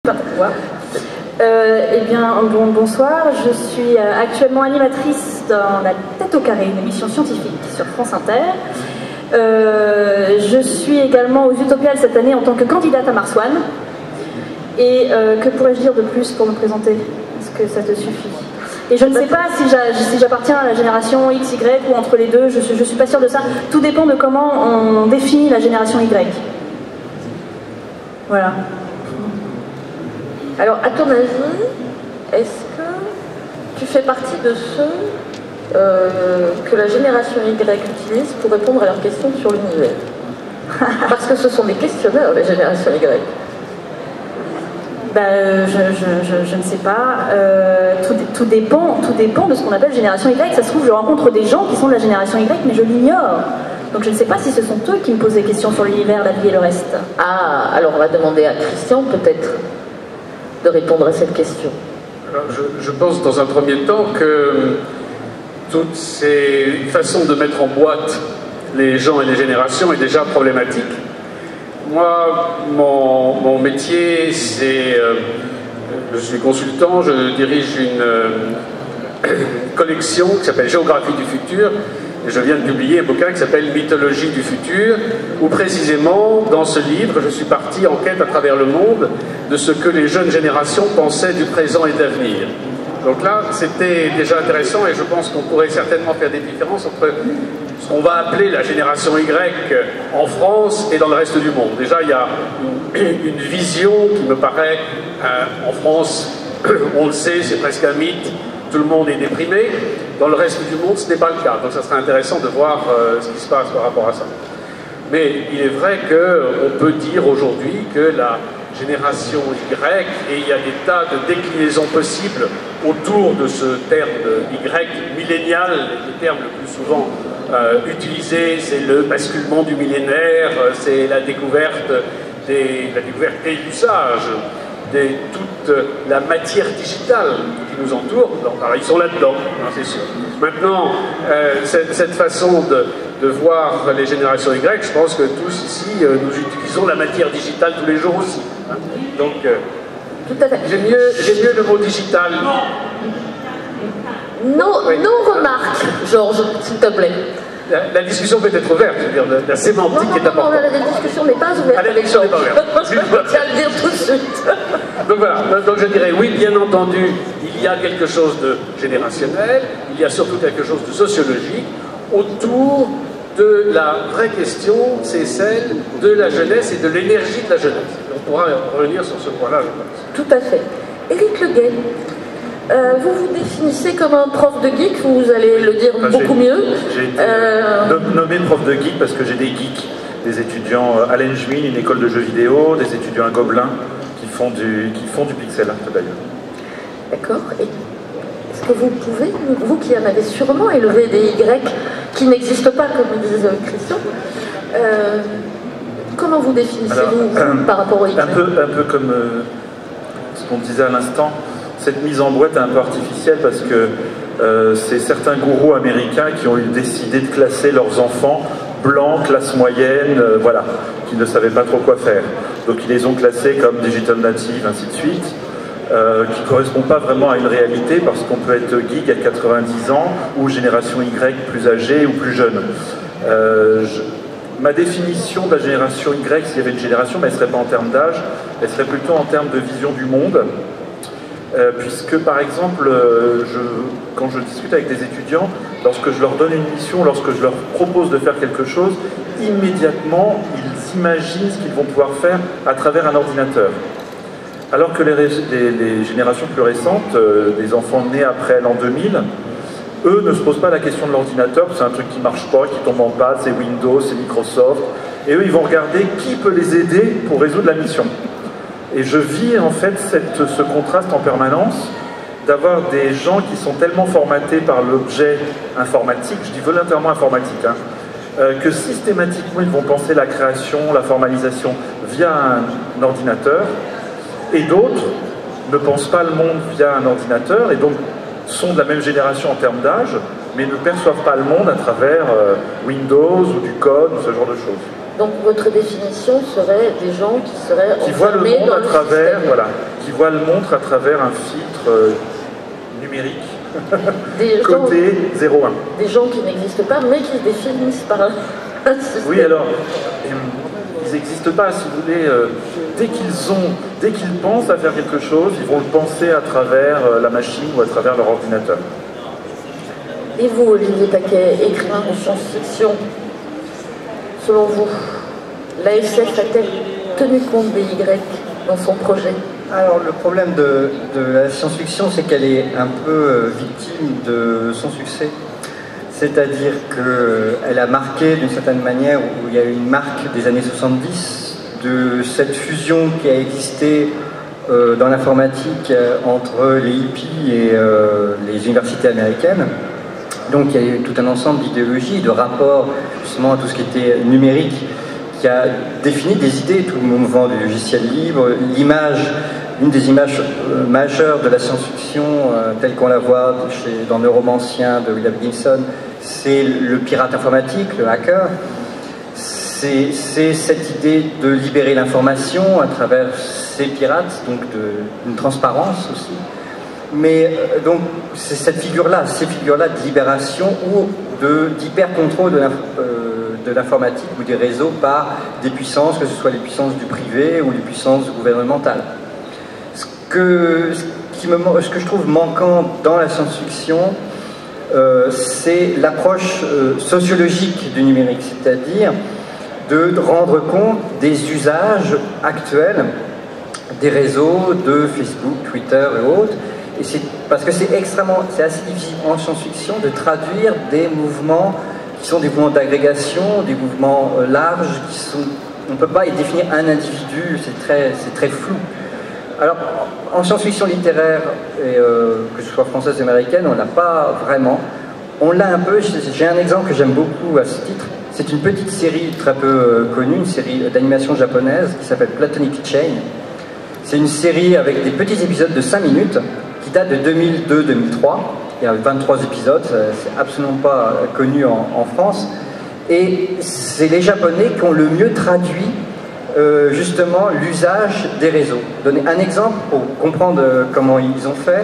Eh bien, bonsoir. Je suis actuellement animatrice dans La Tête au carré, une émission scientifique sur France Inter. Je suis également aux Utopiales cette année en tant que candidate à Mars One. Et que pourrais-je dire de plus pour me présenter? Est-ce que ça te suffit? Et je ne sais pas si j'appartiens à la génération X, Y ou entre les deux, je suis pas sûre de ça. Tout dépend de comment on définit la génération Y. Voilà. Alors, à ton avis, est-ce que tu fais partie de ceux que la génération Y utilise pour répondre à leurs questions sur l'univers? Parce que ce sont des questionneurs, la génération Y. Je ne sais pas. Tout dépend de ce qu'on appelle génération Y. Ça se trouve, je rencontre des gens qui sont de la génération Y, mais je l'ignore. Donc je ne sais pas si ce sont eux qui me posent des questions sur l'univers, la vie et le reste. Ah, alors on va demander à Christian, peut-être, de répondre à cette question. Alors, je pense dans un premier temps que toutes ces façons de mettre en boîte les gens et les générations est déjà problématique. Moi, mon métier, c'est... je suis consultant, je dirige une collection qui s'appelle Géographie du futur. Et je viens de publier un bouquin qui s'appelle Mythologie du futur, où précisément, dans ce livre, je suis parti en quête à travers le monde de ce que les jeunes générations pensaient du présent et de l'avenir. Donc là, c'était déjà intéressant et je pense qu'on pourrait certainement faire des différences entre ce qu'on va appeler la génération Y en France et dans le reste du monde. Déjà, il y a une vision qui me paraît, en France, on le sait, c'est presque un mythe, tout le monde est déprimé. Dans le reste du monde, ce n'est pas le cas. Donc ça serait intéressant de voir ce qui se passe par rapport à ça. Mais il est vrai qu'on peut dire aujourd'hui que la génération Y, et il y a des tas de déclinaisons possibles autour de ce terme de Y millénial, le terme le plus souvent utilisé, c'est le basculement du millénaire, c'est la découverte et l'usage de toute la matière digitale qui nous entoure. Donc, alors, ils sont là-dedans, hein, c'est sûr. Maintenant, cette façon de voir les générations Y, je pense que tous ici, nous utilisons la matière digitale tous les jours aussi. Hein. Donc, tout à fait. J'aime mieux le mot digital. Nos remarques, Georges, s'il te plaît. La discussion peut être ouverte, je veux dire, la sémantique est importante. Non, la discussion n'est pas ouverte. La discussion n'est pas ouverte. Je tiens à le dire tout de suite. Donc voilà, donc je dirais oui, bien entendu, il y a quelque chose de générationnel, il y a surtout quelque chose de sociologique autour de la vraie question, c'est celle de la jeunesse et de l'énergie de la jeunesse. On pourra revenir sur ce point-là, je pense. Tout à fait. Éric Leguet, vous vous définissez comme un prof de geek, vous allez le dire beaucoup mieux. J'ai été nommé prof de geek parce que j'ai des geeks, des étudiants à l'Engmin, une école de jeux vidéo, des étudiants à Gobelin qui font du pixel art d'ailleurs. D'accord. Et est-ce que vous pouvez, vous qui en avez sûrement élevé des Y qui n'existent pas, comme disait Christian, comment vous définissez-vous par rapport aux Y? Un peu comme ce qu'on disait à l'instant, cette mise en boîte est un peu artificielle parce que c'est certains gourous américains qui ont décidé de classer leurs enfants blancs, classe moyenne, voilà, qui ne savaient pas trop quoi faire. Donc ils les ont classés comme digital native, ainsi de suite, qui ne correspond pas vraiment à une réalité parce qu'on peut être geek à 90 ans ou génération Y plus âgée ou plus jeune. Ma définition de la génération Y, s'il y avait une génération, mais elle ne serait pas en termes d'âge, elle serait plutôt en termes de vision du monde. Puisque par exemple, quand je discute avec des étudiants, lorsque je leur donne une mission, lorsque je leur propose de faire quelque chose, immédiatement ils imaginent ce qu'ils vont pouvoir faire à travers un ordinateur. Alors que les générations plus récentes, des enfants nés après l'an 2000, eux ne se posent pas la question de l'ordinateur, c'est un truc qui ne marche pas, qui tombe en panne, c'est Windows, c'est Microsoft, et eux ils vont regarder qui peut les aider pour résoudre la mission. Et je vis en fait ce contraste en permanence d'avoir des gens qui sont tellement formatés par l'objet informatique, je dis volontairement informatique, hein, que systématiquement ils vont penser la création, la formalisation via un ordinateur, et d'autres ne pensent pas le monde via un ordinateur, et donc sont de la même génération en termes d'âge, mais ne perçoivent pas le monde à travers Windows ou du code ou ce genre de choses. Donc votre définition serait des gens qui seraient qui voient le monde à travers, système. voilà, qui voient le monde à travers un filtre numérique. Des Côté 0,1. Des gens qui n'existent pas, mais qui se définissent par un système. Oui, alors, ils n'existent pas, si vous voulez. Dès qu'ils pensent à faire quelque chose, ils vont le penser à travers la machine ou à travers leur ordinateur. Et vous, Olivier Taquet, écrivain de science-fiction, selon vous, l'ASF a-t-elle tenu compte des Y dans son projet? Alors le problème de la science-fiction, c'est qu'elle est un peu victime de son succès. C'est-à-dire qu'elle a marqué d'une certaine manière, où il y a eu une marque des années 70, de cette fusion qui a existé dans l'informatique entre les hippies et les universités américaines. Donc il y a eu tout un ensemble d'idéologies, de rapports justement à tout ce qui était numérique, qui a défini des idées, tout le mouvement du logiciel libre, l'image, une des images majeures de la science-fiction telle qu'on la voit dans Neuromancien de William Gibson, c'est le pirate informatique, le hacker. C'est cette idée de libérer l'information à travers ces pirates, donc d'une transparence aussi. Mais donc c'est cette figure-là, ces figures-là de libération ou d'hyper-contrôle de l'informatique ou des réseaux par des puissances, que ce soit les puissances du privé ou les puissances gouvernementales. Ce que je trouve manquant dans la science-fiction, c'est l'approche sociologique du numérique, c'est-à-dire de rendre compte des usages actuels des réseaux de Facebook, Twitter et autres. Et c'est parce que c'est assez difficile en science-fiction de traduire des mouvements qui sont des mouvements d'agrégation, des mouvements larges, on ne peut pas y définir un individu, c'est très flou. Alors, en science-fiction littéraire, que ce soit française ou américaine, on l'a pas vraiment. On l'a un peu, j'ai un exemple que j'aime beaucoup à ce titre. C'est une petite série très peu connue, une série d'animation japonaise qui s'appelle Platonic Chain. C'est une série avec des petits épisodes de 5 minutes qui date de 2002-2003. Il y a 23 épisodes, c'est absolument pas connu en France. Et c'est les Japonais qui ont le mieux traduit justement l'usage des réseaux. Donner un exemple pour comprendre comment ils ont fait.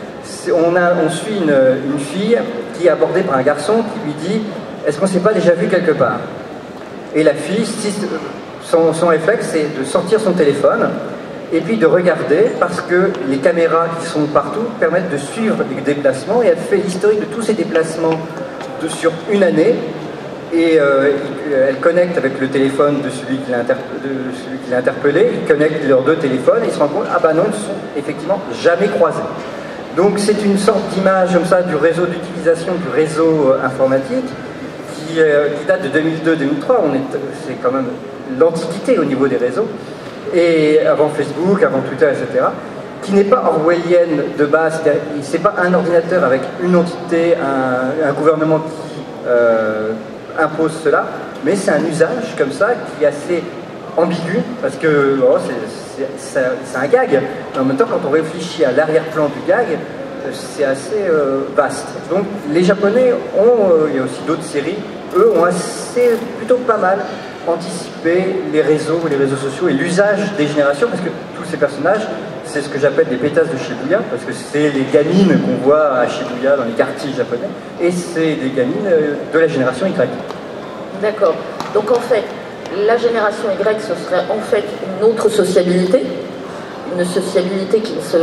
On suit une fille qui est abordée par un garçon qui lui dit « Est-ce qu'on ne s'est pas déjà vu quelque part ?» Et la fille, son réflexe, c'est de sortir son téléphone et puis de regarder, parce que les caméras qui sont partout permettent de suivre les déplacements, et elle fait l'historique de tous ces déplacements sur une année, et elle connecte avec le téléphone de celui qui l'a interpellé, ils connectent leurs deux téléphones, et ils se rendent compte, ah bah non, ils ne sont effectivement jamais croisés. Donc c'est une sorte d'image comme ça du réseau d'utilisation du réseau informatique qui date de 2002-2003, c'est quand même l'antiquité au niveau des réseaux, et avant Facebook, avant Twitter, etc., qui n'est pas orwellienne de base, c'est pas un ordinateur avec une entité, un gouvernement qui impose cela, mais c'est un usage comme ça qui est assez ambigu, parce que oh, c'est un gag, mais en même temps quand on réfléchit à l'arrière-plan du gag, c'est assez vaste. Donc les Japonais il y a aussi d'autres séries, eux ont plutôt pas mal anticipé les réseaux sociaux et l'usage des générations, parce que tous ces personnages, c'est ce que j'appelle des pétasses de Shibuya, parce que c'est les gamines qu'on voit à Shibuya dans les quartiers japonais, et c'est des gamines de la génération Y. D'accord. Donc en fait, la génération Y, ce serait en fait une autre sociabilité, une sociabilité qui ne se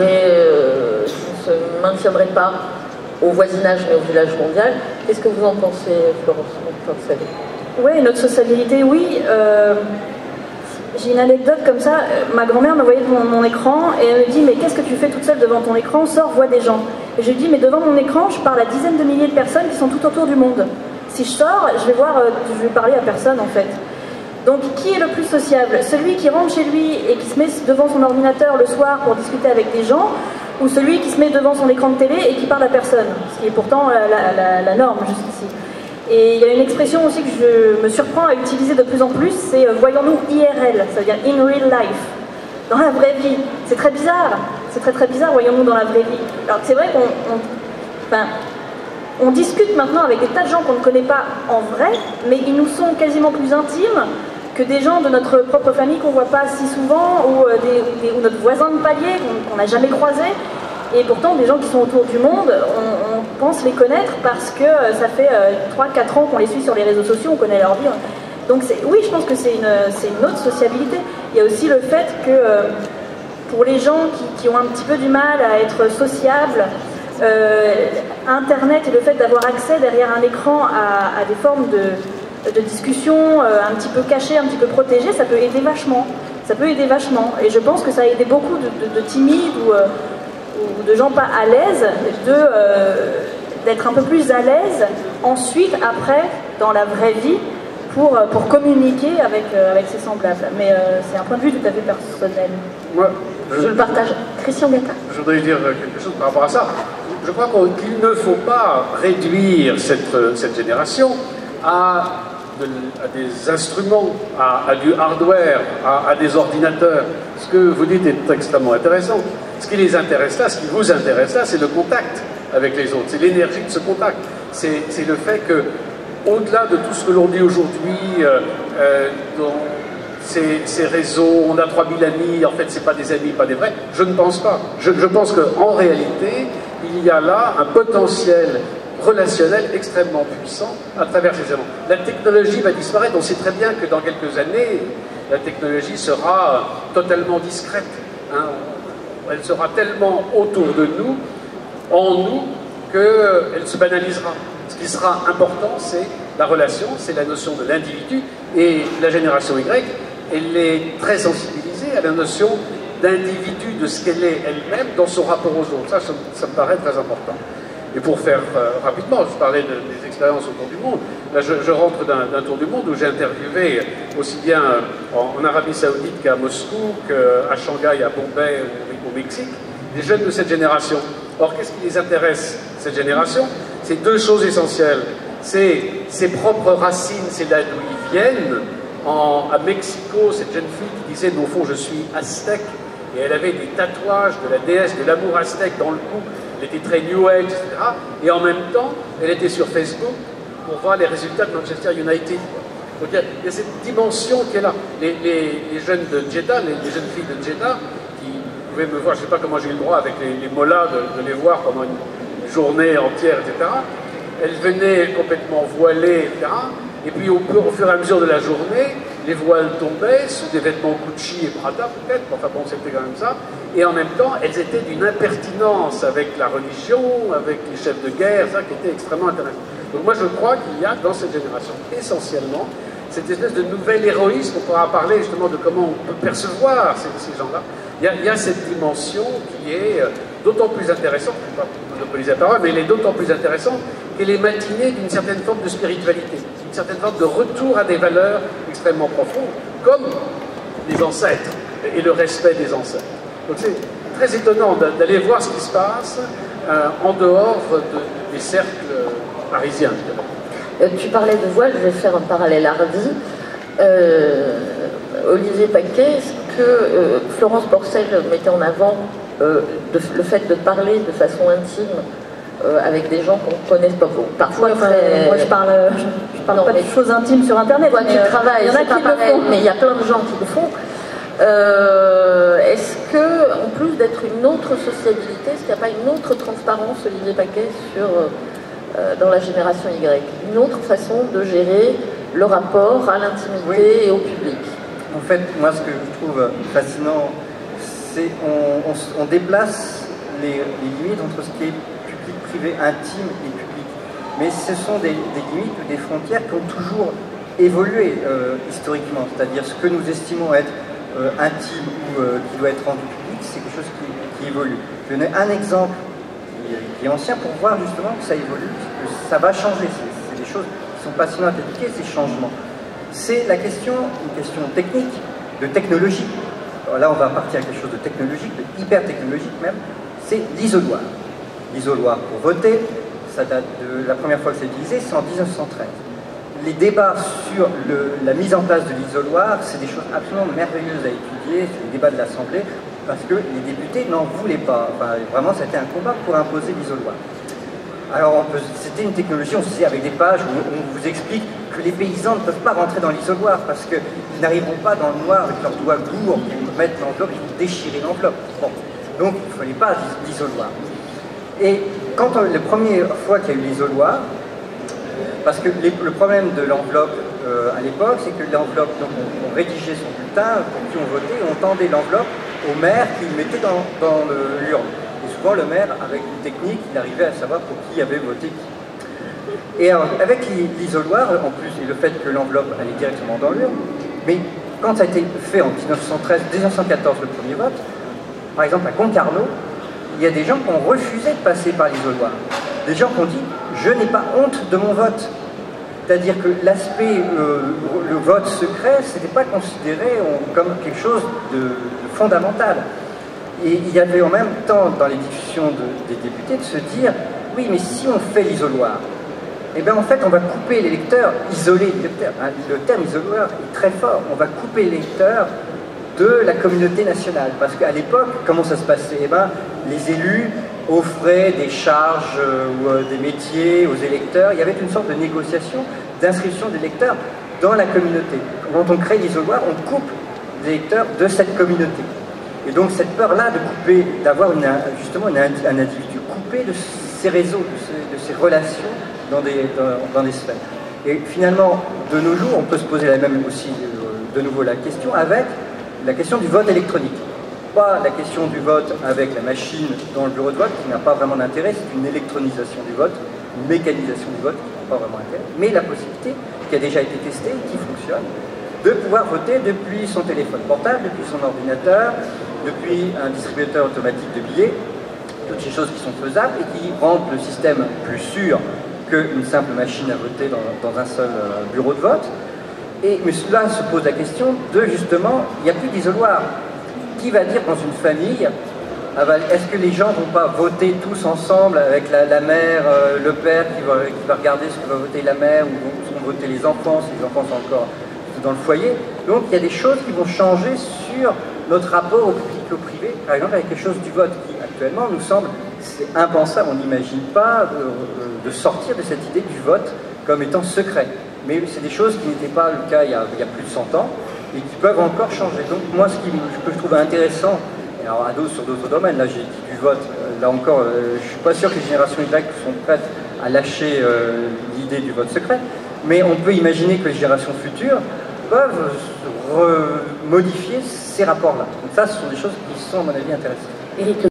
maintiendrait pas au voisinage mais au village mondial. Qu'est-ce que vous en pensez, Florence? Oui, notre sociabilité, oui. J'ai une anecdote comme ça. Ma grand-mère me voyait devant mon écran et elle me dit « Mais qu'est-ce que tu fais toute seule devant ton écran? Sors, vois des gens. » Et je lui dis « Mais devant mon écran, je parle à dizaines de milliers de personnes qui sont tout autour du monde. Si je sors, je vais parler à personne en fait. » Donc, qui est le plus sociable? Celui qui rentre chez lui et qui se met devant son ordinateur le soir pour discuter avec des gens, ou celui qui se met devant son écran de télé et qui parle à personne? Ce qui est pourtant la norme jusqu'ici. Et il y a une expression aussi que je me surprends à utiliser de plus en plus, c'est voyons-nous IRL, ça veut dire in real life, dans la vraie vie. C'est très bizarre, c'est très bizarre, voyons-nous dans la vraie vie. Alors c'est vrai on discute maintenant avec des tas de gens qu'on ne connaît pas en vrai, mais ils nous sont quasiment plus intimes que des gens de notre propre famille qu'on ne voit pas si souvent, ou notre voisin de palier qu'on n'a jamais croisé. Et pourtant, des gens qui sont autour du monde, on pense les connaître parce que ça fait 3-4 ans qu'on les suit sur les réseaux sociaux, on connaît leur vie. Donc oui, je pense que c'est une autre sociabilité. Il y a aussi le fait que pour les gens qui ont un petit peu du mal à être sociables, Internet et le fait d'avoir accès derrière un écran à des formes de discussion un petit peu cachées, un petit peu protégées, ça peut aider vachement. Ça peut aider vachement. Et je pense que ça a aidé beaucoup de timides ou de gens pas à l'aise, d'être un peu plus à l'aise ensuite, après, dans la vraie vie, pour communiquer avec ses semblables. Mais c'est un point de vue tout à fait personnel. Moi, Je le partage. Christian Gattaz. je voudrais dire quelque chose par rapport à ça. Je crois qu'il ne faut pas réduire cette génération à des instruments, à du hardware, à des ordinateurs. Ce que vous dites est extrêmement intéressant. Ce qui les intéresse là, ce qui vous intéresse là, c'est le contact avec les autres, c'est l'énergie de ce contact. C'est le fait que, au-delà de tout ce que l'on dit aujourd'hui, dans ces réseaux, on a 3000 amis, en fait c'est pas des amis, pas des vrais, je ne pense pas. Je pense qu'en réalité, il y a là un potentiel relationnel extrêmement puissant à travers ces éléments. La technologie va disparaître, on sait très bien que dans quelques années, la technologie sera totalement discrète. Hein. Elle sera tellement autour de nous, en nous, qu'elle se banalisera. Ce qui sera important, c'est la relation, c'est la notion de l'individu, et la génération Y, elle est très sensibilisée à la notion d'individu, de ce qu'elle est elle-même dans son rapport aux autres. Ça me paraît très important. Et pour faire rapidement, je parlais des expériences autour du monde. Là, je rentre d'un tour du monde où j'ai interviewé aussi bien en Arabie Saoudite qu'à Moscou, qu'à Shanghai, à Bombay, au Mexique, des jeunes de cette génération. Or, qu'est-ce qui les intéresse, cette génération? C'est deux choses essentielles. C'est ses propres racines, c'est là d'où ils viennent. À Mexico, cette jeune fille qui disait, mais au fond, je suis aztèque, et elle avait des tatouages de la déesse de l'amour aztèque dans le cou. Elle était très New Age, etc. Et en même temps, elle était sur Facebook pour voir les résultats de Manchester United. Donc il y a cette dimension qui est là. Les jeunes de Jeddah, les jeunes filles de Jeddah, qui pouvaient me voir, je ne sais pas comment j'ai eu le droit avec les mollahs de les voir pendant une journée entière, etc. Elles venaient complètement voilées, etc. Et puis au fur et à mesure de la journée, les voiles tombaient sous des vêtements Gucci et Prada peut-être, enfin bon, c'était quand même ça. Et en même temps, elles étaient d'une impertinence avec la religion, avec les chefs de guerre, ça qui était extrêmement intéressant. Donc moi je crois qu'il y a dans cette génération essentiellement cette espèce de nouvel héroïsme, on pourra parler justement de comment on peut percevoir ces gens-là. Il y a cette dimension qui est d'autant plus intéressante, je ne vais pas monopoliser la parole, mais elle est d'autant plus intéressante qu'elle est matinée d'une certaine forme de spiritualité, d'une certaine forme de retour à des valeurs extrêmement profondes, comme les ancêtres et le respect des ancêtres. Donc c'est très étonnant d'aller voir ce qui se passe en dehors des cercles parisiens. Tu parlais de voile, je vais faire un parallèle hardi. Olivier Paquet, est-ce que Florence Porcel mettait en avant le fait de parler de façon intime avec des gens qu'on ne connaisse pas beaucoup. Parfois, moi je parle non, pas de choses intimes sur Internet. Toi, tu travailles, il y en a qui le font. Mais il y a plein de gens qui le font. Est-ce que, en plus d'être une autre sociabilité, est-ce qu'il n'y a pas une autre transparence, Olivier Paquet, dans la génération Y? Une autre façon de gérer le rapport à l'intimité et au public? En fait, moi, ce que je trouve fascinant, c'est on déplace les limites entre ce qui est public-privé, intime et public. Mais ce sont des limites ou des frontières qui ont toujours évolué historiquement. C'est-à-dire ce que nous estimons être intime ou qui doit être rendu public, c'est quelque chose qui évolue. Je vais donner un exemple qui est ancien pour voir justement que ça évolue, que ça va changer. C'est des choses qui sont passionnantes à éduquer, ces changements. C'est une question technique, de technologie. Alors là, on va partir à quelque chose de technologique, de hyper technologique même, c'est l'isoloir. L'isoloir pour voter, ça date de la première fois que c'est utilisé, c'est en 1913. Les débats sur la mise en place de l'isoloir, c'est des choses absolument merveilleuses à étudier, c'est les débats de l'Assemblée, parce que les députés n'en voulaient pas. Enfin, vraiment, c'était un combat pour imposer l'isoloir. Alors c'était une technologie, on se disait avec des pages où on vous explique que les paysans ne peuvent pas rentrer dans l'isoloir parce qu'ils n'arriveront pas dans le noir avec leurs doigts lourds pour mettre l'enveloppe, ils vont déchirer l'enveloppe. Bon. Donc il ne fallait pas l'isoloir. Et quand la première fois qu'il y a eu l'isoloir, parce que le problème de l'enveloppe à l'époque, c'est que l'enveloppe, donc on rédigeait son bulletin, pour qui on votait, et on tendait l'enveloppe au maire qui le mettait dans l'urne. Et souvent le maire, avec une technique, il arrivait à savoir pour qui avait voté qui. Et alors, avec l'isoloir, en plus, et le fait que l'enveloppe allait directement dans l'urne, mais quand ça a été fait en 1913, 1914, le premier vote, par exemple à Concarneau, il y a des gens qui ont refusé de passer par l'isoloir. Des gens qui ont dit « je n'ai pas honte de mon vote ». C'est-à-dire que l'aspect, le vote secret, ce n'était pas considéré comme quelque chose de fondamental. Et il y avait en même temps, dans les discussions des députés, de se dire « oui, mais si on fait l'isoloir, eh bien en fait on va couper l'électeur, isoler l'électeur. Hein, le terme isoloir est très fort. On va couper l'électeur de la communauté nationale. Parce qu'à l'époque, comment ça se passait? Eh bien, les élus offraient des charges ou des métiers aux électeurs. Il y avait une sorte de négociation, d'inscription d'électeurs dans la communauté. Quand on crée l'isoloir, on coupe l'électeur de cette communauté. Et donc cette peur-là de couper, d'avoir justement un individu coupé de ses réseaux, de ses relations dans des sphères. Et finalement, de nos jours, on peut se poser la même aussi de nouveau la question avec la question du vote électronique. Pas la question du vote avec la machine dans le bureau de vote, qui n'a pas vraiment d'intérêt, c'est une électronisation du vote, une mécanisation du vote qui n'a pas vraiment d'intérêt, mais la possibilité, qui a déjà été testée, qui fonctionne, de pouvoir voter depuis son téléphone portable, depuis son ordinateur, depuis un distributeur automatique de billets, toutes ces choses qui sont faisables et qui rendent le système plus sûr qu'une simple machine à voter dans un seul bureau de vote. Mais cela se pose la question de, justement, il n'y a plus d'isoloir. Qui va dire dans une famille, est-ce que les gens ne vont pas voter tous ensemble avec la mère, le père qui va regarder ce que va voter la mère, ou vont voter les enfants, si les enfants sont encore dans le foyer. Donc il y a des choses qui vont changer sur notre rapport au public et au privé, par exemple avec quelque chose du vote qui actuellement nous semble, c'est impensable, on n'imagine pas de sortir de cette idée du vote comme étant secret. Mais c'est des choses qui n'étaient pas le cas il y a plus de 100 ans et qui peuvent encore changer. Donc moi ce que je trouve intéressant, alors sur d'autres domaines, là j'ai dit du vote, là encore je ne suis pas sûr que les générations Y sont prêtes à lâcher l'idée du vote secret, mais on peut imaginer que les générations futures peuvent modifier ces rapports-là. Donc ça, ce sont des choses qui sont, à mon avis, intéressantes.